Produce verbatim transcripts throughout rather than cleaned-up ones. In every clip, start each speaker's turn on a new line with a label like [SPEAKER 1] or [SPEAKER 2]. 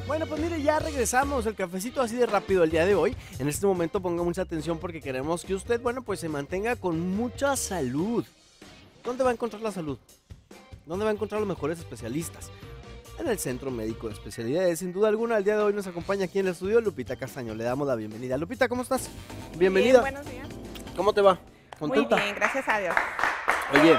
[SPEAKER 1] Bueno, pues mire, ya regresamos, el cafecito así de rápido el día de hoy. En este momento ponga mucha atención porque queremos que usted, bueno, pues se mantenga con mucha salud. ¿Dónde va a encontrar la salud? ¿Dónde va a encontrar los mejores especialistas? En el Centro Médico de Especialidades, sin duda alguna. El día de hoy nos acompaña aquí en el estudio Lupita Castaño. Le damos la bienvenida. Lupita, ¿cómo estás? Bienvenida.
[SPEAKER 2] Bien, buenos días.
[SPEAKER 1] ¿Cómo te va? ¿Contenta?
[SPEAKER 2] Muy bien, gracias a Dios.
[SPEAKER 1] Oye,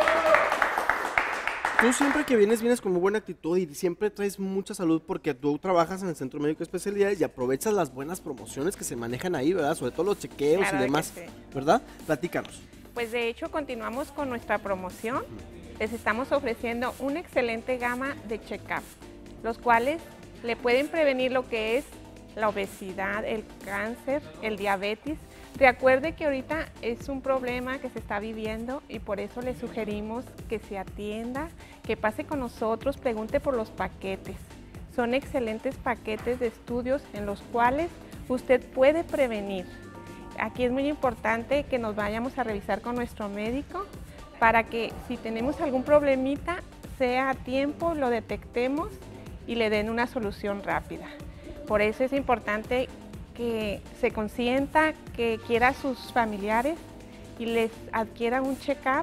[SPEAKER 1] tú siempre que vienes, vienes con muy buena actitud y siempre traes mucha salud porque tú trabajas en el Centro Médico de Especialidades y aprovechas las buenas promociones que se manejan ahí, ¿verdad? Sobre todo los chequeos
[SPEAKER 2] Claro
[SPEAKER 1] y
[SPEAKER 2] que
[SPEAKER 1] demás,
[SPEAKER 2] sí.
[SPEAKER 1] ¿verdad? Platícanos.
[SPEAKER 2] Pues de hecho continuamos con nuestra promoción. Les estamos ofreciendo una excelente gama de check-up, los cuales le pueden prevenir lo que es la obesidad, el cáncer, el diabetes. Recuerde que ahorita es un problema que se está viviendo y por eso le sugerimos que se atienda, que pase con nosotros, pregunte por los paquetes. Son excelentes paquetes de estudios en los cuales usted puede prevenir. Aquí es muy importante que nos vayamos a revisar con nuestro médico para que si tenemos algún problemita, sea a tiempo, lo detectemos y le den una solución rápida. Por eso es importante que se consienta, que quiera a sus familiares y les adquiera un check-up.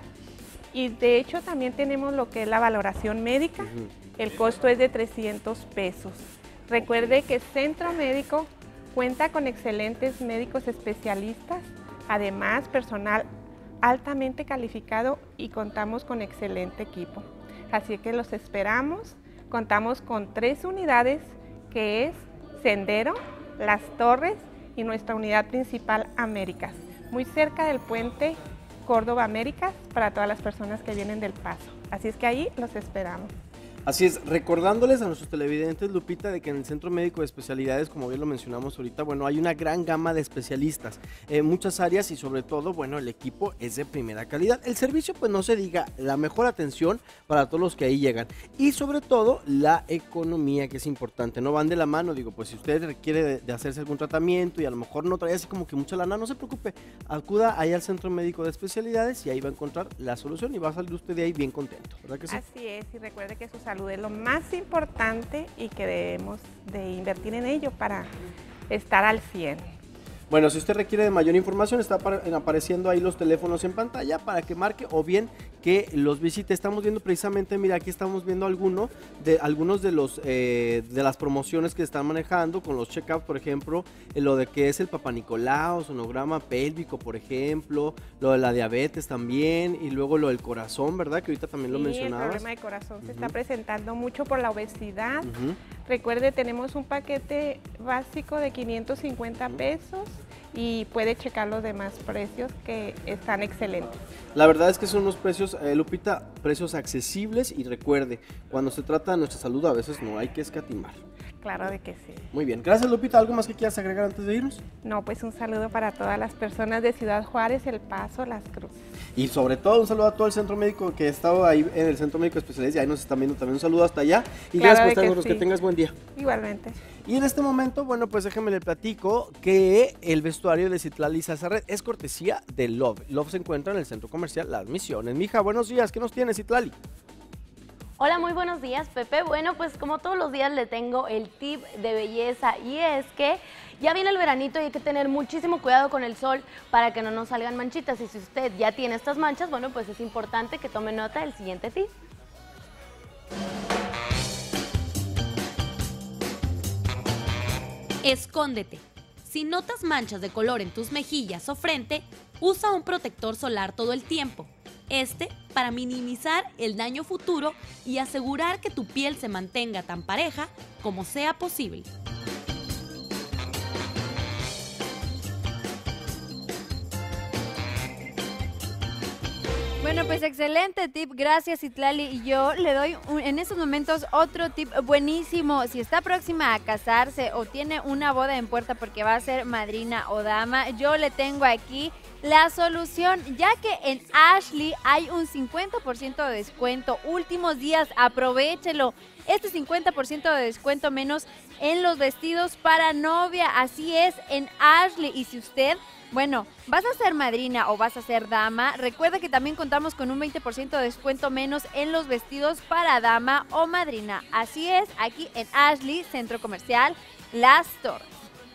[SPEAKER 2] Y de hecho también tenemos lo que es la valoración médica. Uh-huh. El costo es de trescientos pesos. Recuerde que Centro Médico cuenta con excelentes médicos especialistas, además personal altamente calificado y contamos con excelente equipo. Así que los esperamos. Contamos con tres unidades que es Sendero, Las Torres y nuestra unidad principal Américas, muy cerca del puente Córdoba Américas para todas las personas que vienen del Paso. Así es que ahí los esperamos.
[SPEAKER 1] Así es, recordándoles a nuestros televidentes, Lupita, de que en el Centro Médico de Especialidades, como bien lo mencionamos ahorita, bueno, hay una gran gama de especialistas, en eh, muchas áreas y sobre todo, bueno, el equipo es de primera calidad. El servicio, pues no se diga, la mejor atención para todos los que ahí llegan y sobre todo la economía, que es importante, no van de la mano. Digo, pues si usted requiere de, de hacerse algún tratamiento y a lo mejor no trae así como que mucha lana, no se preocupe, acuda ahí al Centro Médico de Especialidades y ahí va a encontrar la solución y va a salir usted de ahí bien contento, ¿verdad que sí?
[SPEAKER 2] Así es, y recuerde que su salud es lo más importante y que debemos de invertir en ello para estar al cien.
[SPEAKER 1] Bueno, si usted requiere de mayor información, está apareciendo ahí los teléfonos en pantalla para que marque o bien que los visite. Estamos viendo precisamente, mira, aquí estamos viendo alguno de, algunos de los eh, de las promociones que están manejando con los check-ups, por ejemplo, eh, lo de que es el Papá Nicolau, sonograma pélvico, por ejemplo, lo de la diabetes también y luego lo del corazón, ¿verdad? Que ahorita también
[SPEAKER 2] sí,
[SPEAKER 1] lo mencionabas.
[SPEAKER 2] El problema de corazón
[SPEAKER 1] uh-huh.
[SPEAKER 2] se está presentando mucho por la obesidad.
[SPEAKER 1] Uh-huh.
[SPEAKER 2] Recuerde, tenemos un paquete básico de quinientos cincuenta pesos y puede checar los demás precios que están excelentes.
[SPEAKER 1] La verdad es que son unos precios, eh, Lupita, precios accesibles y recuerde, cuando se trata de nuestra salud a veces no hay que escatimar.
[SPEAKER 2] Claro de que sí.
[SPEAKER 1] Muy bien, gracias Lupita. ¿Algo más que quieras agregar antes de irnos?
[SPEAKER 2] No, pues un saludo para todas las personas de Ciudad Juárez, El Paso, Las Cruces.
[SPEAKER 1] Y sobre todo un saludo a todo el Centro Médico que ha estado ahí en el Centro Médico de Especialidades y ahí nos están viendo también. Un saludo hasta allá y
[SPEAKER 2] claro
[SPEAKER 1] gracias por estar con
[SPEAKER 2] sí.
[SPEAKER 1] Que tengas buen día.
[SPEAKER 2] Igualmente.
[SPEAKER 1] Y en este momento, bueno, pues déjenme le platico que el vestuario de Citlali Sazarret es cortesía de Love. Love se encuentra en el Centro Comercial Las Misiones. Mija, buenos días, ¿qué nos tienes, Citlali?
[SPEAKER 3] Hola, muy buenos días, Pepe. Bueno, pues como todos los días le tengo el tip de belleza y es que ya viene el veranito y hay que tener muchísimo cuidado con el sol para que no nos salgan manchitas. Y si usted ya tiene estas manchas, bueno, pues es importante que tome nota del siguiente tip.
[SPEAKER 4] Escóndete. Si notas manchas de color en tus mejillas o frente, usa un protector solar todo el tiempo. Este para minimizar el daño futuro y asegurar que tu piel se mantenga tan pareja como sea posible.
[SPEAKER 5] Bueno, pues excelente tip, gracias Citlali. Y yo le doy un, en estos momentos otro tip buenísimo. Si está próxima a casarse o tiene una boda en puerta porque va a ser madrina o dama, yo le tengo aquí la solución, ya que en Ashley hay un cincuenta por ciento de descuento. Últimos días, aprovéchelo. Este cincuenta por ciento de descuento menos en los vestidos para novia. Así es, en Ashley. Y si usted Bueno, ¿vas a ser madrina o vas a ser dama? Recuerda que también contamos con un veinte por ciento de descuento menos en los vestidos para dama o madrina. Así es, aquí en Ashley, Centro Comercial Las Torres.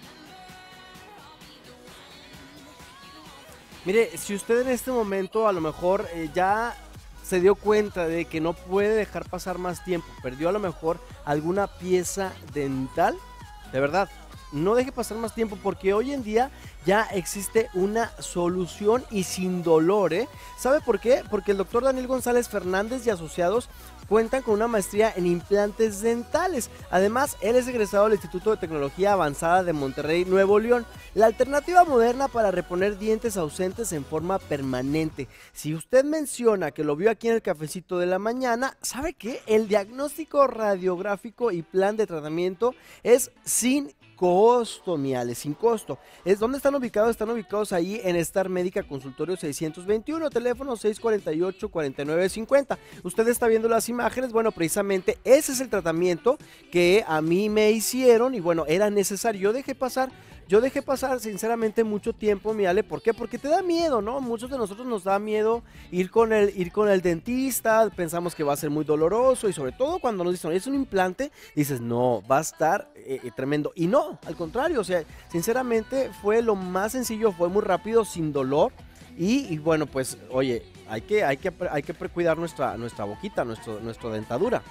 [SPEAKER 1] Mire, si usted en este momento a lo mejor eh, ya se dio cuenta de que no puede dejar pasar más tiempo, perdió a lo mejor alguna pieza dental, de verdad, no deje pasar más tiempo porque hoy en día ya existe una solución y sin dolor, ¿eh? ¿Sabe por qué? Porque el doctor Daniel González Fernández y asociados cuentan con una maestría en implantes dentales. Además, él es egresado del Instituto de Tecnología Avanzada de Monterrey, Nuevo León, la alternativa moderna para reponer dientes ausentes en forma permanente. Si usted menciona que lo vio aquí en el cafecito de la mañana, ¿sabe qué? El diagnóstico radiográfico y plan de tratamiento es sin costo, miales, sin costo. ¿Es dónde están ubicados? Están ubicados ahí en Star Médica Consultorio seiscientos veintiuno, teléfono seis cuatro ocho, cuatro nueve cinco cero. Usted está viendo las imágenes, bueno, precisamente ese es el tratamiento que a mí me hicieron y bueno, era necesario. Yo dejé pasar Yo dejé pasar sinceramente mucho tiempo, mi Ale, ¿por qué? Porque te da miedo, ¿no? Muchos de nosotros nos da miedo ir con el, ir con el dentista, pensamos que va a ser muy doloroso y sobre todo cuando nos dicen, es un implante, dices, no, va a estar eh, tremendo. Y no, al contrario, o sea, sinceramente fue lo más sencillo, fue muy rápido, sin dolor y, y bueno, pues, oye, hay que, hay que, hay que cuidar nuestra, nuestra boquita, nuestro, nuestra dentadura.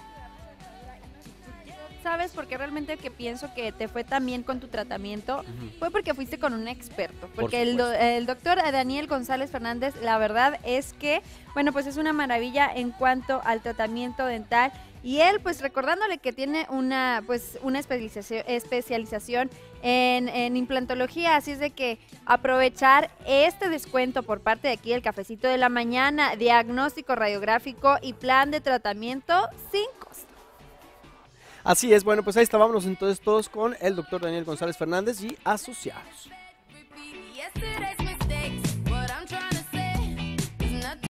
[SPEAKER 5] ¿Sabes? Porque realmente que pienso que te fue tan bien con tu tratamiento uh-huh. fue porque fuiste con un experto. Porque Por el, do, el doctor Daniel González Fernández, la verdad es que, bueno, pues es una maravilla en cuanto al tratamiento dental. Y él, pues recordándole que tiene una, pues, una especialización, especialización en, en implantología, así es de que aprovechar este descuento por parte de aquí del Cafecito de la Mañana, diagnóstico radiográfico y plan de tratamiento sin costo.
[SPEAKER 1] Así es, bueno, pues ahí estábamos entonces todos con el doctor Daniel González Fernández y asociados.